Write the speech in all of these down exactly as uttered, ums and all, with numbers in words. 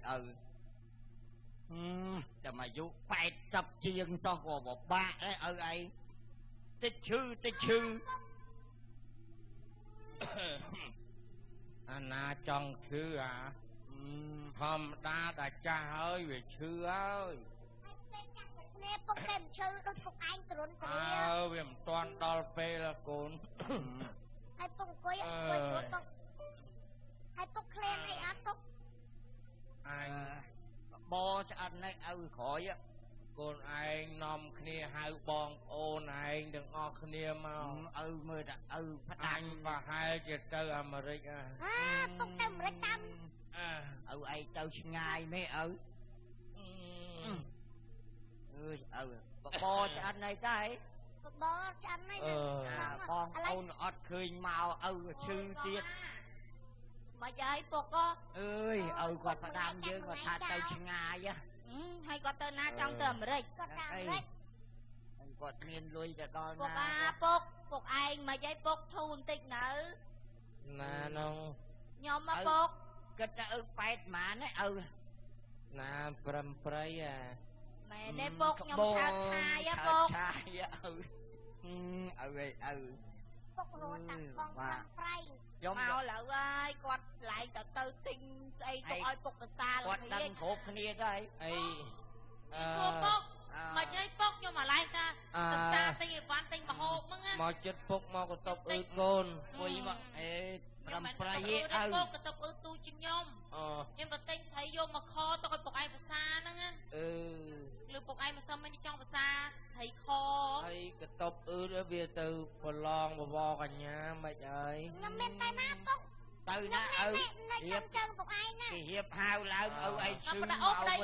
ừแต่มายุแปดสิบเชียงซอกว่าบอกบ้าเลยเออไอ้ติดชื่อติดชื่ออันน่าจังชื่ออ่ะธรรมดาแต่จ้าเอ้ยเชื่อเอ้ยเนี่ยพวกเต็มชื่อโดนพวกไอ้ตรุนตัวเออเวียมตอนดอลเฟละคุณไอ้พวกกุ้ยกุ้ยสวนพวกไอ้พวกเคลนไอ้อัดพวกไอ้บอจะอันไหนเอาขอยอ่ะคนไอ้นอมคณีหายบองโอนไอ้ดึงออกคณีมาเอาเมื่อเอาพัดอันว่าให้จะเจออเมริกาอ่าพวกเต็มเลยตั้มเอาไอ้เจ้าชิงไงไม่เอาเออเอาบอจะอันไหนได้บอจะอันไหนบองเอาอดคืนมาเอาชื่อเจี๊ยบมาใจปกก็เอ้ยเอากอดพระดามเยอะกอดทาเจ้าชิงไงอ่ะให้กอดเตอร์นาจังเติมอะไรกอดตามเลยกอดเมียนลุยแต่ตอนปกอาปกปกไอ้มาใจปกทูนติดหนือนาน้องยอมมาปกก็จะเออไปมาเนี่ยเออนาปรำปรายอ่ะแม่ในปกยอมชาชายอะปกชายอะเออเอาเลยเออปกโลตัดฟองฟางไฟเมาแล้วไอ้กอดไหลแต่เตอร์ติงไอ้ตัวไอ้ปกภาษากอดดังโขกคนนี้ได้ไอ้สัวปกมาใจปกยังมาไล่ตาตึกซาติงวันติงมาโหกมึงอะมาจัดปกมากระตบอึดโกนคุยมาเอ๊ะรำปลายเอ้ปกกระตบอึดตูจิงยมยังมาติงไทยยมมาคอตัวไอ้ปกไอ้ภาษานั่งอะเออหรือปกไอ้มาซ้ำไม่ได้จ้องภาษาไทยคอไอ้กระตบอึดแล้วเบียร์ตือพลองบ่บ่กันเนี้ยไม่ใช่น้ำเม็ดไตน้ำปก từ nó ừ hiệp thì hiệp hao lợn ừ ai xương màu với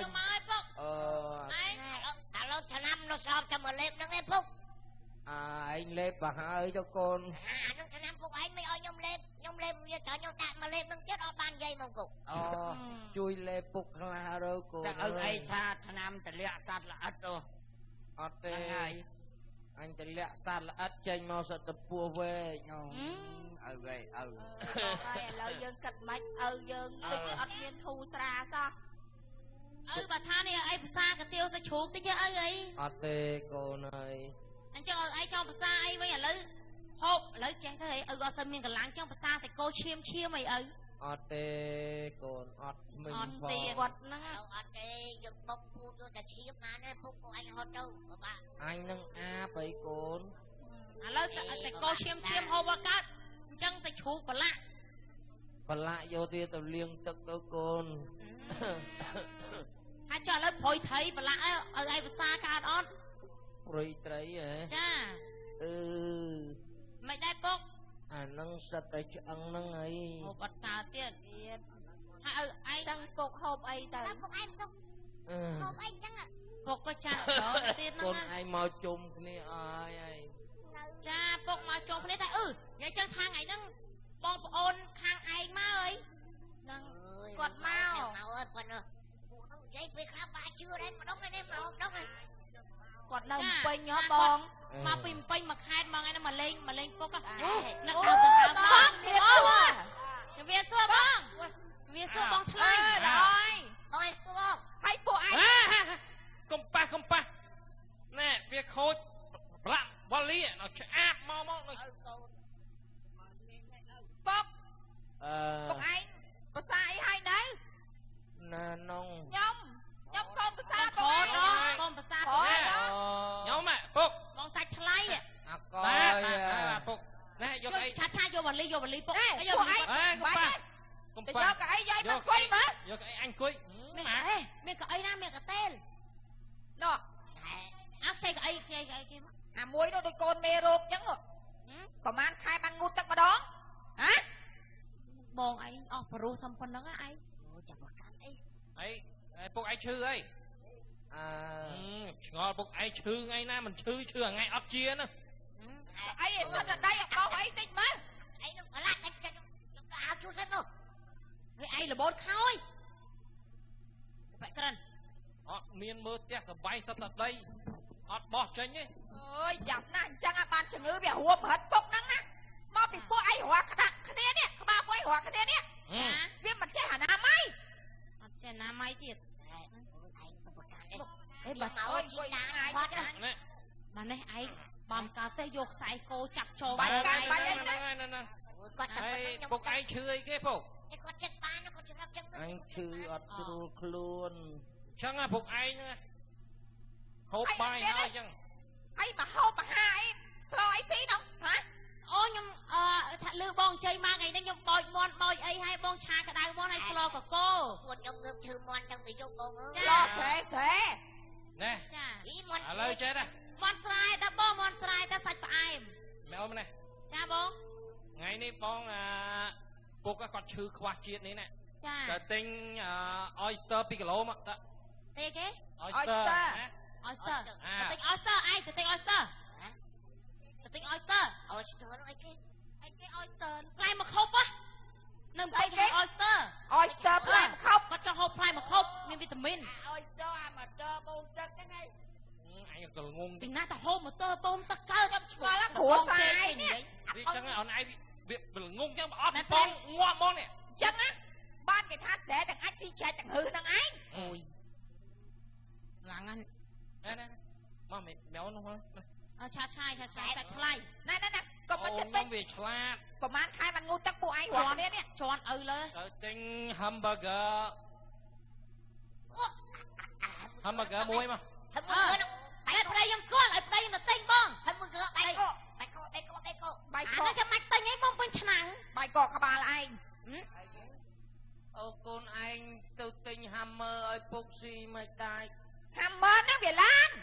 ờ alo thằng năm nó sọp cho mà lép nó nghe phúc à anh lép bà hai cho con à nó thằng năm phúc anh mới ơi nhông lép nhông lép giờ cho nhông tạm mà lép nó chết ở ban dây mông cục ờ chui lép phúc là đâu cô ừ ai tha thằng năm thì lẹ sạt là ắt rồi ắt đây anhจะเลี้ยสัตว์ละอัดเจงมาสัตว์ตะปัวเว้ยเออเว้ยเออไอ้เรายังกัดมัดเออยังติดอัดเมียนทูสราซะเออบัดท่าเนี่ยไอ้ภาษากระเตียวสะชูติเยอะไอ้อัดเตะโกนไอ้อันเจ้าไอ้เจ้าภาษาไอ้ไว้อย่าเลยหกเลยแจ้งเท่าไหร่เออก็สมิงกับล้างเจ้าภาษาใส่โกเชียมเชียมไอ้เอ้อัดเตะโกนอัดมึงพอวัดนะอัดเตะยังบกพูดจะเชียมมาเนี่ยพวกไอ้ฮอตเจ้าบ้าอันนั่งอาไปโกนอ่ะแล้วแต่โกเชียมเชียมโฮวากัดจังใส่ชูปละปละโยเตียตัวเลี้ยงตึกตัวโกนให้จอดแล้วพอยไทยปละเออไอ้ภาษาการอ่อนปล่อยไตรเหรอจ้าเออไม่ได้ปกอ่านั่งสัตย์แต่จังนั่งไอ้โหปัดตาเตี้ยให้เออไอ้จังปกหอบไอ้แต่ปกไอ้ปกหอบไอ้จังอะปกก็จ้าเนาะเตี้ยนั่งคนไอ้มาจมนี่ไอ้ไอ้จ้าปกมาจมนี่แต่เออยังจังทางไอ้นั่งบองโอนทางไอ้มาเอ้ยนั่งกดเมาเมาเอ้ยคนเออผู้ต้องใจไปครับบ้าชื่ออะไรมาต้องไงเนี่ยมาต้องไงกดเราไปย้อนบองมาปิ่มไปมาคาดมาไงนะมาเล่งมาเล่งพวกก็นักข่าวตัวหาบ้องเวียซัวเวียซัวบ้องเวียซัวบ้องทลายเลยโอ้ยพวกให้พวกไอ้กมปะกมปะแน่เวียโคตรปละบอลลี่เราจะอาบมอมอเลยปกปกไอ้ภาษาไอ้ให้ไหนน่าน้องยมยมกลมภาษาปกไอ้กลมภาษาปกไอ้ยมอ่ะปกมองใส่ทลายอ่ะก็ปกแน่ยกไอ้ชาชาโยบอลลี่โยบอลลี่ปกไอ้โยบอลลี่กมปะกมปะยกไอ้ยัยมันคุยมั้ยยกไอ้อันคุยเมียกเอ้เมียกไอ้น้าเมียกเต้นดอกอักใส่ไอ้ไอ้ไอ้กี่อ่ะมวยโดนโกนเมรุกยังหรอประมาณใครบังงูตักมาดองฮะมองไอ้ออกปรูทำคนนั้นไอ้จับกันไอ้ไอ้ไอ้พวกไอ้ชื่อไอ้อ่างอพวกไอ้ชื่อไงนะมันชื่อชื่อไงอัพเชียนะไอ้สัตว์ได้เอาไอ้ติดมั้ยไอ้นึกอะไรไอ้จะเอาชูเส้นมั้งไอ้ไอ้ระเบิดเข้าไอ้ไปกันอ๋อเมียนมือเตี้ยสบายสัตว์ได้อัดบอกใจเนี่ยเอ้ยจับนั่นจังอาบานจะงื้อแบบหัวเผิดปกนั่งนะมอปิดพวกไอ้หัวขนาดคะแนนเนี่ยขมาพวกไอ้หัวคะแนนเนี่ยเวียนมันใช่หาน้ำไหมใช่น้ណាម៉ៃទៀតអេអេបើមកអូអូននជួយជួយណាណាយយបាបាត់ត់នេះបាទនេះឯងបំកាទេយកខ្សែគោចាប់ចូលបាបាច់ច់កាកាយយបាបាច់ច់ហ្នឹងហ្នឹងហ្នឹងគាត់តែហើយខ្ញុំពុកឯងឈឺអីគេពុកគាត់ចិត្តបានគាត់ច្រឹកចឹងអញឈឺអត់ស្រួលខ្លួនចឹងហ៎ពុកឯងហ្នឹងហូបបាយហើយចឹងអីមកហូបអាហារអីស្លោអីស៊ីនោះហ៎អូខ្ញុំអឺថាលឺបងជ័យមកថ្ងៃនេះខ្ញុំបោចមន់បោចអីឲ្យបងឆាក្តៅមន់ឲ្យស្លកកកូគាត់ខ្ញុំងើបឈឺមន់ចឹងទៅយកបងអើយស្លស្រែស្រែណែចាអីមន់ឥឡូវចេះដែរមន់ស្រែតើបងមន់ស្រែតើសាច់ផ្អែមមែនអូនណែចាបងថ្ងៃនេះបងអឺពុកគាត់ឈឺខ្វះជាតិនេះណាចាតែទិញអឺ oyster 2គីឡូមកតាទេគេ oyster ណា oyster អាទៅទិញ oyster ឯងទៅទិញ oyster ទៅទិញ oyster អូស្ទ័រអីគេឯងគេ oyster ផ្លែមកខប់ហ៎នៅពេកគេ oyster oyster ផ្លែម្ខុបគាត់ចង់ហូបផ្លែមកខប់មានវីតាមីនអូស្ទ័រអាម៉ូទ័របូនទឹកហ្នឹងឯងអញក៏ងងពីណាទៅហូបម៉ូទ័របូមទឹកកើតខ្ញុំឆ្ងល់ណាគ្រួសារឯងនេះវាចឹងអូនឯងវាវាងងចឹងអត់បងងាប់ហ្មងនេះចឹងណាបានគេថាស្រែទាំងអាចស៊ីចាច់ទាំងហឺហ្នឹងឯងអូយឡើងហ្នឹងណែណែមកមែននោះមកអើឆាឆាយឆាឆាយសាច់ថ្លៃណែណែណែកុំមកចិត្តពេពេកកវាឆ្លាតប្រហែលខែបានងូតទឹកពួកឯងរាល់គ្នានេះជន់ឪលើទៅទិញ hamburger hamburger មួយមកហើយមើអើលតែប្តីខ្ញុំស្គាល់ឲ្យប្តីខ្ញុំទៅទិញបងហើយមើលបែកកបែកកបែកកបែកកបាអាយកនោះកចាំបាច់ទិញអីបងពេញឆ្នាំងបាយកកក្បាលឯងអូកូនឯងទៅទិញ hammer ឲ្យពុកស៊ីមិនដាច់ហាំមើហ្នឹងវាឡាន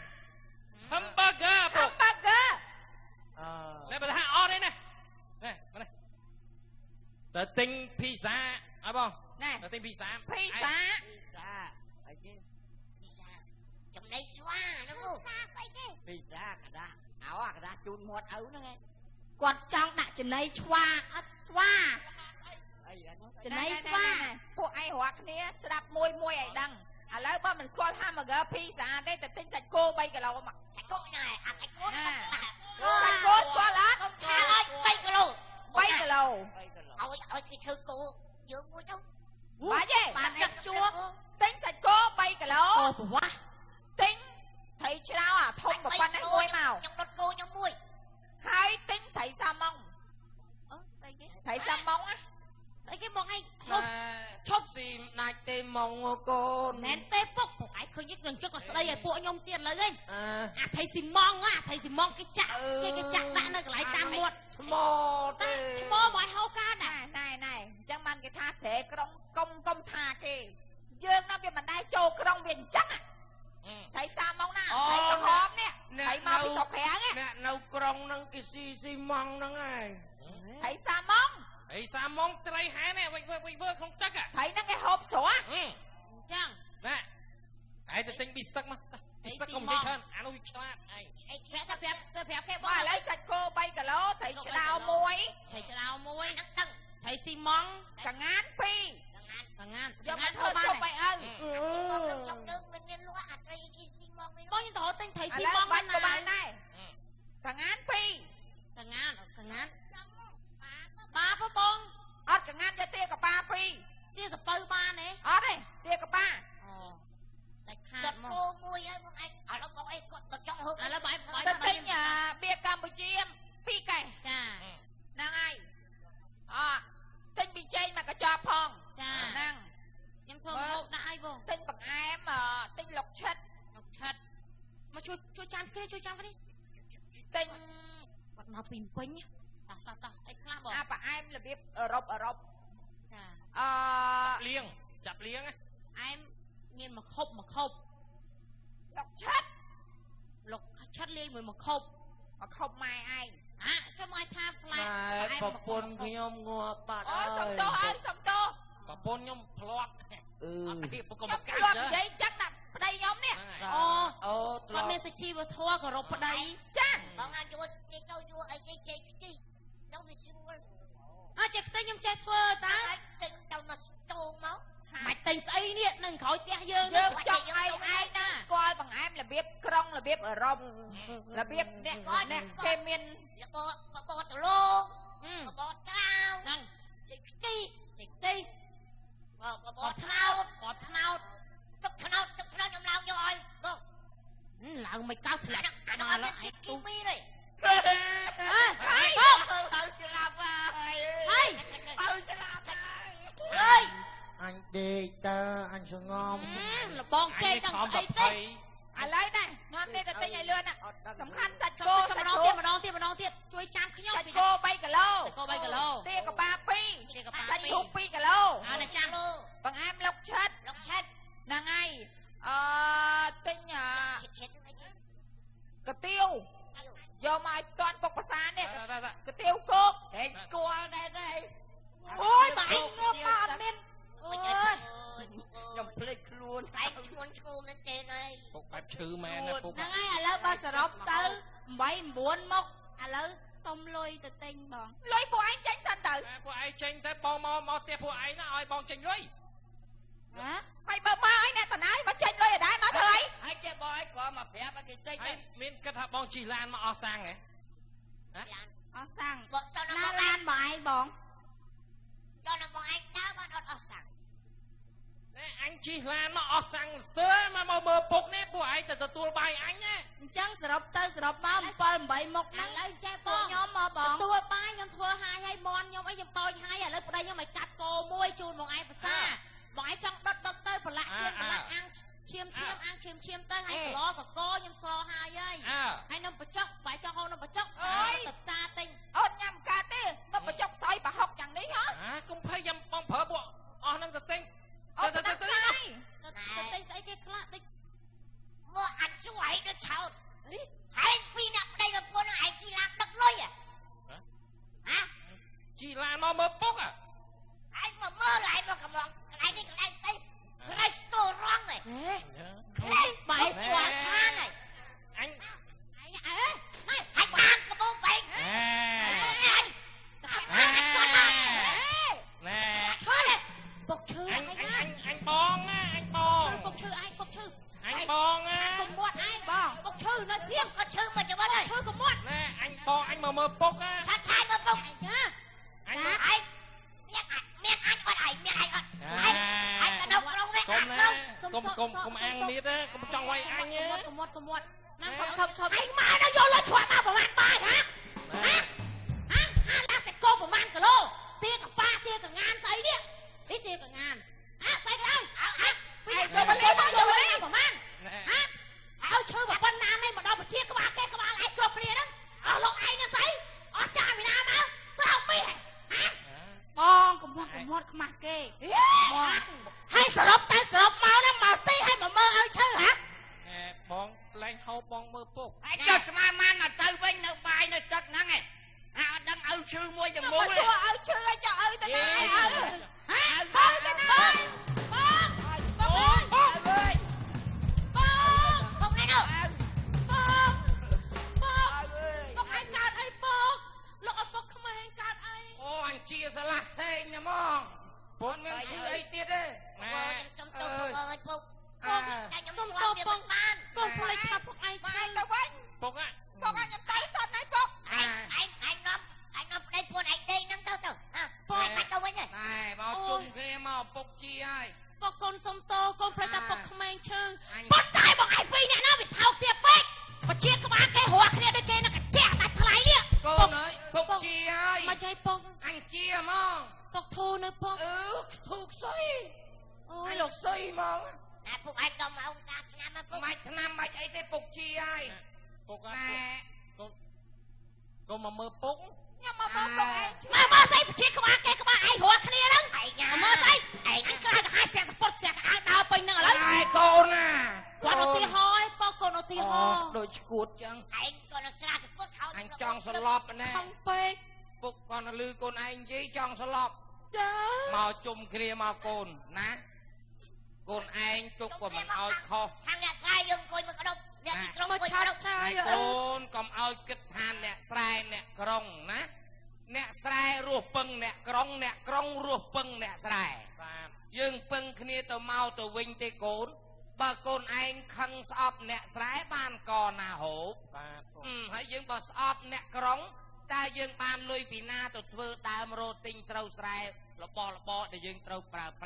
hamburger ពុក hamburger អឺណែបើថាអត់ទេណាណែមកនេះទៅទិញ pizza ឲ្យបងណែទៅទិញ pizza ភីសាសាអីគេចំណៃស្វាហ្នឹងសាស្អីគេពីសាកដាស់អោអាកដាស់ជូនមាត់ឪហ្នឹងឯងគាត់ចង់ដាក់ចំណីឆ្វាអត់ស្វាអីអានោះចំណីស្វាពួកឯងរាល់គ្នាស្ដាប់មួយមួយឲ្យដឹងឥឡូវបើមិនស្គាល់ hamburger ភីសាទេទៅទិញសាច់គោ3គីឡូមកសាច់គោណែអាសាច់គោសាច់គោស្គាល់អត់ថាឲ្យ3គីឡូ 3គីឡូឲ្យឲ្យគេធ្វើគោយើងមួយទៅបាច់ទេបានអីជួបទិញសាច់គោ3គីឡូអូប្រវាស់ទិញត្រីឆ្លោអាធំប៉ុណ្ណេះមួយមកខ្ញុំដុតគោខ្ញុំមួយហើយទិញត្រីសាម៉ុងអឺស្អីគេត្រីសាម៉ុងណាស្អីគេមកឯងហូបឈប់ស៊ីដាច់ទេម៉ងកូនមែនទេពុកពុកឯងឃើញយើងជឹកក៏ស្ដីឲ្យពួកខ្ញុំទៀតលើវិញអើអាថៃស៊ីម៉ងអាថៃស៊ីម៉ងគេចាក់អឺគេគេចាក់ដាក់នៅកន្លែងតាមមាត់ថ្មទេឈ្មោះមកឲ្យហៅកានណែណាណែណែអញ្ចឹងបានគេថាស្រែក្រុងកុំកុំថាគេយើងណាវាមិនដែរចូលក្រុងវាអញ្ចឹងត្រីសាម៉ុងណាត្រីក្រហមនេះត្រីមកពីស្រុកប្រាំងនេះអ្នកនៅក្រុងហ្នឹងគេស៊ីស៊ីម៉ងហ្នឹងឯងត្រីសាម៉ុងអីសាម៉ុងត្រីហែននេះវិវើវិវើក្នុងទឹកត្រីហ្នឹងគេហូបស្រស់ហឹមអញ្ចឹងណែឯងទៅទិញ beef steak មក beef steak កុំនិយាយច្រើនអានោះវាឆ្លាតឯងអីគេទៅប្រាប់ទៅប្រាប់គេបបាទងឥឡូវសាច់គោ3គីឡូត្រីឆ្ដោមួយថៃឆ្នោមួយហ្នឹងដឹងថៃស៊ីម៉ងកងានពីរកងានកងានយកកមកងានធ្វើធ្វើបានស៊ុបទេឲ្យឪខ្ញុំខ្ញុំយើងមិនមានលក់អាត្រីគេស៊ីមកវិញបងយើងទៅរកទិញថៃឥស៊ីឡូវម៉ងបាបានច់ក៏បានណាដែរកងានពីរកងានកងានបាបបងអត់កងានយកទាកប៉ាពីរទីសពៅបានទេអត់ទេទាកប៉ាអូតែខាដុតតមកគោមួយហើយបងឯងឥឡូវបងឯងគាត់គាត់ចង់ហូបឥឡូវបាយបាយទៅទិញអាបៀកម្ពុជាពីរកែសចាហ្នឹងហើយអទិញប៊ីចេងមកកញ្ចប់ផងចាហ្នឹងខ្ញុំធ្វើហូបដាក់ឲ្យបងទិញបង្អែមទិញលុកឈិតមកឆាត់មកជួយជួយចាំគេជួយចាំគេនេះទិញបាត់មកពីពេញតោះតោះតោះអីខ្លះបងអាបង្អែមរបៀបអឺរ៉ុបអឺរ៉ុបចាអឺលៀងចាប់លៀងអែមមានមកខប់មកខប់លុកឈិតលុកឆាត់លាយមួយមកខប់មកខុបម៉ែឯងអាចាំមកថាផ្លែតែប្រពន្ធខ្ញុំងាប់បាត់អូហើយសុំទោសអើយសុំទោសប្រពន្ធខ្ញុំផ្លាត់អឺអត់ពីប្រកុំខ្ញុំកាធ្លាប់ច់និយាយចឹងដាក់ប្តីខ្ញុំនេះអូអូធ្គាត់លាប់មានសុជីវធម៌គោរពប្តីចាបងអាចយកគេចូលយួរអីគេចេកខ្ទិះចូលវាស្រួលអើចេះខ្ទេចខ្ញុំចេះធ្វើតើហើយទិញទៅមកស្ទងមកមិនទិញស្អីនេះនឹងក្រោយផ្ទះយើងយើងចង់ឲ្យឯងណាស្គាល់បង្អែមរបៀបក្រុងរបៀបអឺរ៉ុបរបៀបអ្នកអ្នកគេមានលកបបតលងបបតក្រៅហ្នឹងចេកខ្ទិះតិចតិចបបបតថ្ថ្នោនោតតបថ្នោតទឹកថ្នោតទឹកថ្នោតខ្ញុំឡើងយកឲ្យបងឡើងមិនកោស្លាប់អានោះអត់ជាតិគីមីទេអើហើយបងទៅស្លាប់ហើយហើយទៅស្លាប់ហើយអើយអញដេកតើអញសងំលបងចេកដល់ស្អីទេឥឡូវណានាំនេះទៅទិញឲ្យលឿនណាសំខាន់សាច់គោសាច់ម្ដងទៀតម្ដងទៀតម្ដងទៀតជួយចាំខ្ញុំសាច់គោ3គីឡូគោ3គីឡូទាកបា2សាច់ជ្រូក2គីឡូអើចាំបង្អែមលុកឆិតលុកឆិតហ្នឹងហើយអឺទិញឆិតឆិតអីគេកាទៀវយកមកឲ្យតាន់ពុកភាសានេះកាទៀវគោកហេស្គាល់ដែរទេអូយបើអញងើបមកអត់មានអូយខ្ញុំភ្លេចខ្លួនឯងឈ្ងន់ឈ្ងូមែនទេហើយពុកបែបឈឺមែនណាពុកហ្នឹងហើយឥឡូវបើសរុបទៅ8 9មុខឥឡូវសុំលុយទៅទិញបងលុយពួកឯងចេញសិនទៅពួកឯងចេញទៅបងមកមកផ្ទះពួកឯងណាឲ្យបងចេញលុយហ៎ហើយបើមកឲ្យអ្នកតណៃមកចេញលុយឲ្យដែរមកធ្វើអីហើយគេបងឲ្យគាត់មកប្រាប់ឲ្យគេចេញហើយមានគិតថាបងជិះឡានមកអស់សាំងហ៎អស់សាំងបងតើណាឡានបងឯងបងដល់ដល់បងឯងដើរបានអត់អស់សាំងណែអញជិះឡានមកអស់សាំងស្ទើរមកមកមើលពុកនេះពួកឯងទៅទទួលបាយអញណាអញ្ចឹងសរុបទៅសរុបមក7 8មុខហ្នឹងឥឡូវចេះបងខ្ញុំមកបងទទួលបាយខ្ញុំធ្វើហាយហើយមន់ខ្ញុំអីខ្ញុំតូចហើយឥឡូវប្តីខ្ញុំឲ្យកាត់គោមួយជូនបងឯងភាសាបងឯងចង់ដុតដុតទៅប្រឡាក់ជៀនប្រឡាក់អាំងឈាមឈាមអាំងឈាមឈាមទៅហើយកឡកកខ្ញុំស្រហើយហើយហើយនំបញ្ចុកបាយចង់ហូបនំបញ្ចុកអើយទៅផ្សារទិញអូនញ៉ាំកើតទេមកបញ្ចុកសយប្រហុកយ៉ាងនេះហ៎អាកុំភ័យយ៉ាំបងប្រើពួកអស់ហ្នឹងទៅទិញអូនទៅទៅទៅទៅទិញស្អីគេខ្លះទិញមកអត់ស្វ័យដូចឆោតហើយពីអ្នកប្តីប្រពន្ធនឹងឯងជីឡានដឹកលុយហ៎ជិះឡានមកមើលពុកហ៎ឯងមកមើលឯងមកកំឡងកន្លែងនេះកន្លែងស្អីរេស្តូរ៉ង់ហ៎ហេបាយស្វាខានហ៎អញអីអើហើយហើយបានកបោបែកណែណែឈើលេពុកឈឺអអញញអញណាអញអញបងណាអញបងពុកឈឺឯងពុកឈឺអញបងណាកុំមាត់ឯងបងពុកឈឺនៅសៀមក៏ឈឺមកច្បាស់ហើយឈឺកុំមាត់ណែអញបងអញមកមើលពុកណាឆាឆាយមកពុកណាអញឯងមានមានអញអត់ឯងមានឯងអត់ឯងឯងក៏នៅក្នុងនេះកុំណាកុំកុំកុំអាំងនេះទេកុំចង់វាយអញទេកុំមាត់កុំមាត់ណាឈប់ឈប់ឈប់ឯងមកដល់យកលុយឈ្វាក់មកប្រហែលបាយហ៎ហ៎ហ៎ហាឡាសេកោប្រហែលគីឡូទាកប៉ាទាកងានស្អីនេះនេះទាកងានហ៎ស្អីក៏ដោយអើហ៎ពីយកមកលេងមកយកលេងប្រហែលណែហ៎ហើយឈឺមកប៉ុណ្ណានេះមកដល់ប្រជាក្បាលគេក្បាលឯងគ្រប់គ្នាហ្នឹងអស់លោកឯងណាស្អីអស់ចាវិណាទៅស្រោបពីហ៎បងកុំមាត់កុំមាត់ខ្មាស់គេបងហើយសរុបតែសរុបមកណាមកស៊ីឲ្យមកមើលឲ្យឈឺហ៎ណែបងលែងហូបបងមើលពុកហើយចុះស្មានម៉ានមកទៅវិញនៅបាយនៅទឹកហ្នឹងឯងអាអត់ដឹងឪឈឺមួយទាំងមូលមកសួរឲ្យឈឺឲ្យចុះឲ្យទៅណាឲ្យហ៎ទៅណាបងបងបងបងបងបងបងនេះនោះបងបងឯងកើតអីបងលោកឲ្យពុកក្មេងកើតអីអូអញជាស្រឡះផ្សេងណាហ្មងពុកមានឈឺអីទៀតទេណែបងខ្ញុំសុំទោសបងឲ្យពុកអើតែខ្ញុំសុំទោសបងបានកូនភ្លេចថាពុកឯងឈឺទៅវិញពុកហ៎ពុកឲ្យខ្ញុំទៅសិនហើយពុកឯងឯងឯងនាំឯងនាំប្តីពួនឯងដេកហ្នឹងទៅទៅហ៎បងឯងបាច់ទៅវិញហើយណែមកជុំគ្នាមកពុកជាហើយពុកកូនសុំតោកូនភ្លេចថាពុកក្មេងឈឺអញប៉ុន្តែបងឯងពីរនាក់ណាវាថោកទៀតពេកប្រជាក្បាលគេរស់គ្នាដូចគេនឹងកាជះដាច់ថ្លៃនេះកូនអើយពុកជាហើយមកចៃពុកអញជាហ្មងពុកធូរនៅពុកអឺធូកសុយអូអញយលោកសុយហ្មងតែពុកឯងក៏មកអង្គសាឆ្នាំមកពុកមិនឆ្នាំមិនអីទេពុកជាហើយពុកហ៎ណែកុំមកមើលពុកខ្ញុំមកមើលពុកឯងឈឺមកមកស្អីប្រជាក្បាលគេក្បាលឯងរស់គ្នាហ្នឹងឯងញ៉ាំមើលស្អីឯងអញក្រៅទៅឲ្យស្រាក់សពុតស្រាក់អាដើរពេញហ្នឹងឥឡូវណែកូនណាគាត់ឧទាហរណ៍ពុកកូនឧទាហរណ៍ដូចឈួតចឹងឯងក៏នឹងស្រាក់សពុតខោអញចង់ស្លប់ណែខំពេកពុកគាត់លឺកូនឯងនិយាយចង់ស្លប់ចាមកជុំគ្នាមកកូនណាកូនឯងទុកក៏មិនឲ្យខុសខាងអ្នកស្រែយើងអង្គុយមើលក្តុបអ្នកទីក្រុងមកអង្គុយឆាក្តុប់បឆាហើយយកអើូនកុំឲ្យគិតថាអ្នកស្រែអ្នកក្រុងណាអ្នកស្រែរស់ពឹងអ្នកក្រុងអ្នកក្រុងរស់ពឹងអ្នកស្រែបាទយើងពឹងគ្នាទៅមកទៅវិញទេកូនបើកូនឯងខឹងស្អប់អ្នកស្រែបានកណាហូបបាទពុកអឺហើយយើងបើស្អប់អ្នកក្រុងតើយើងបានលុយពីណាទៅធ្វើដើមរោទិញស្រូវស្រែរបស់របរដែលយើងត្រូវប្រើប្រាស់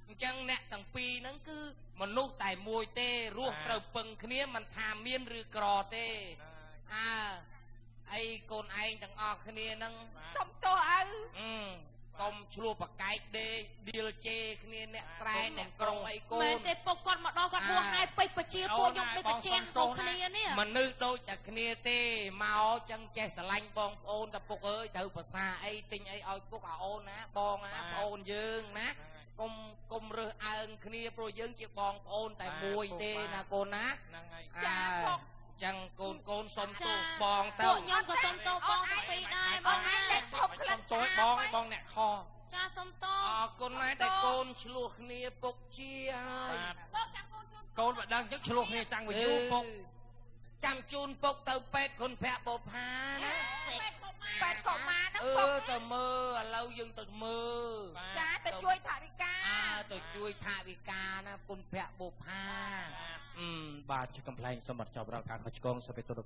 ចឹងអ្នកទាំងពីរហ្នឹងគឺមនុស្សតែមួយទេរស់ត្រូវពឹងគ្នាមិនថាមានឬក្រទេអើអីកូនឯងទាំងអស់គ្នាហ្នឹងសុំទោសឪកុំឆ្លោះប្រកែកដេឌីលជេគ្នាអ្នកស្រែអ្នកក្រុងអីកូនមែនទេពុកគាត់មកដល់គាត់ហួសហើយពេជ្របជាពួកខ្ញុំដូចកជាងពួកគ្នានេះមនុស្សដូចតែគ្នាទេមកចឹងចេះស្រឡាញ់បងប្អូនតែពុកអើយត្រូវភាសាអីទិញអីឲ្យពុកអាអូនណាបងណាប្អូនយើងណាកុំកុំរើសអើងគ្នាព្រោះយើងជាបងប្អូនតែមួយទេណាកូនណាហ្នឹងហើយចាពុកចឹងកូនកូនសុំទោសបងទៅពួកខ្ញុំក៏សុំទោសបងទាំងពីរដែរបងឯងតែសុំក្លិនទោសបងឯងបងអ្នកខចាសុំទោសអរគុណណាស់តែកូនឆ្លោះគ្នាពុកជាហើយបងចាំកូនកូនមិនដឹងចឹងឆ្លោះគ្នាតាំងពីយូរពុកចាំជូនពុកទៅពេទ្យគុណភ័ក្របុផាណាពេទ្យកុមារហ្នឹងពុកអឺទៅមើលឥឡូវយើងទៅមើលចាទៅជួយថវិកាអើទៅជួយថវិកាណាគុណភ័ក្របុផាអឺបាទជាកំ pl ែងសម្រាប់ចប់រាល់ការខុសឆ្គងសពេតុ